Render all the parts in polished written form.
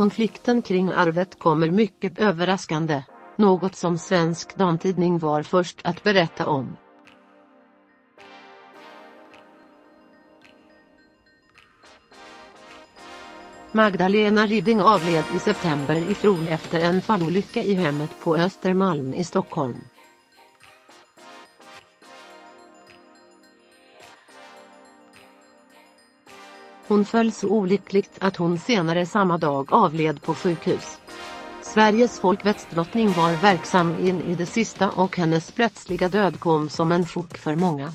konflikten kring arvet kommer mycket överraskande, något som Svensk Damtidning var först att berätta om. Magdalena Ribbing avled i september i fjol efter en fallolycka i hemmet på Östermalm i Stockholm. Hon föll så olyckligt att hon senare samma dag avled på sjukhus. Sveriges folkvettsdrottning var verksam in i det sista och hennes plötsliga död kom som en chock för många.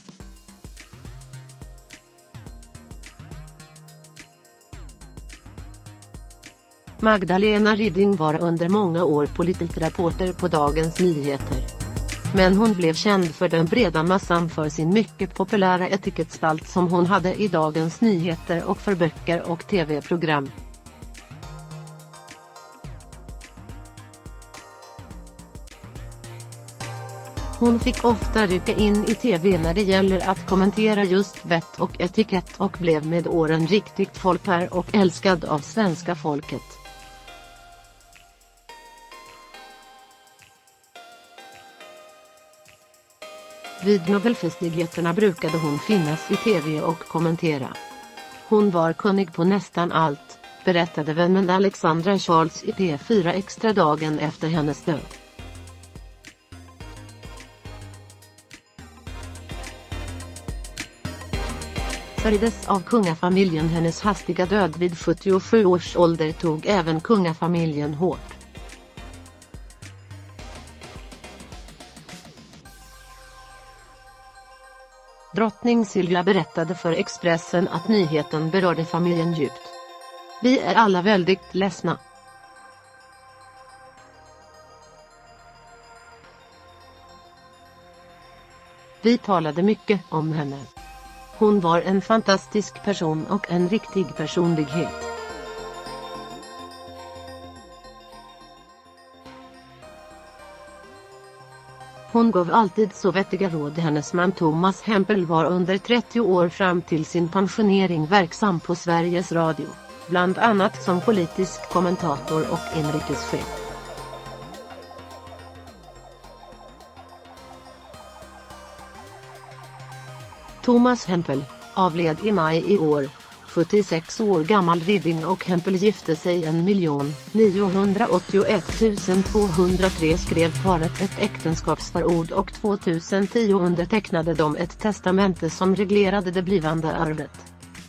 Magdalena Ribbing var under många år politikreporter på Dagens Nyheter. Men hon blev känd för den breda massan för sin mycket populära etikettspalt som hon hade i Dagens Nyheter och för böcker och tv-program. Hon fick ofta rycka in i tv när det gäller att kommentera just vett och etikett och blev med åren riktigt folkkär och älskad av svenska folket. Vid Nobelfestligheterna brukade hon finnas i tv och kommentera. Hon var kunnig på nästan allt, berättade vännen Alexandra Charles i P4 Extra dagen efter hennes död. Sörjdes av kungafamiljen. Hennes hastiga död vid 77 års ålder tog även kungafamiljen hårt. Drottning Silvia berättade för Expressen att nyheten berörde familjen djupt. Vi är alla väldigt ledsna. Vi talade mycket om henne. Hon var en fantastisk person och en riktig personlighet. Hon gav alltid så vettiga råd. Hennes man Thomas Hempel var under 30 år fram till sin pensionering verksam på Sveriges Radio, bland annat som politisk kommentator och inrikeschef. Thomas Hempel avled i maj i år, 76 år gammal. Ribbing och Hempel gifte sig 1.981 203 skrev paret ett äktenskapsförord och 2010 undertecknade de ett testamente som reglerade det blivande arvet.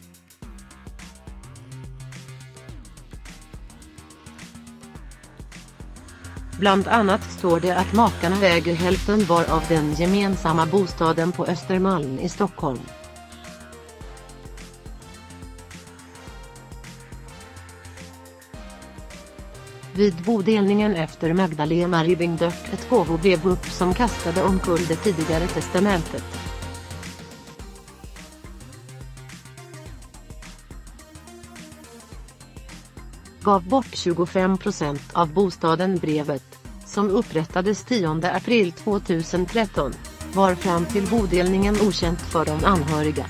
Bland annat står det att makarna äger hälften var av den gemensamma bostaden på Östermalm i Stockholm. Vid bodelningen efter Magdalena Ribbing dök ett gåvobrev upp som kastade omkull det tidigare testamentet. Gav bort 25% av bostaden. Brevet, som upprättades 10 april 2013, var fram till bodelningen okänt för de anhöriga.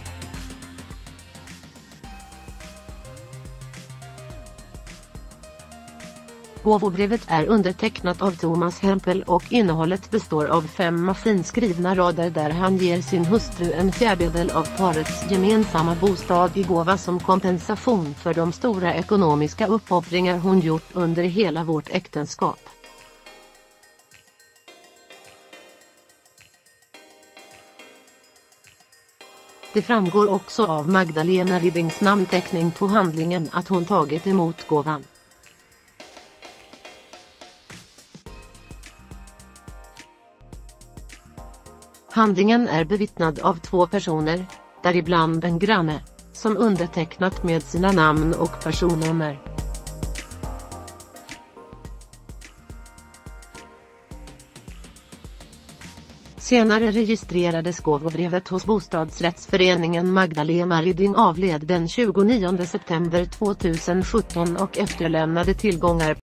Gåvobrevet är undertecknat av Thomas Hempel och innehållet består av 5 maskinskrivna rader där han ger sin hustru 1/4 av parets gemensamma bostad i gåva som kompensation för de stora ekonomiska uppoffringar hon gjort under hela vårt äktenskap. Det framgår också av Magdalena Ribbings namnteckning på handlingen att hon tagit emot gåvan. Handlingen är bevittnad av 2 personer, däribland en granne, som undertecknat med sina namn och personnummer. Senare registrerades gåvobrevet hos bostadsrättsföreningen. Magdalena Ribbing avled den 29 september 2017 och efterlämnade tillgångar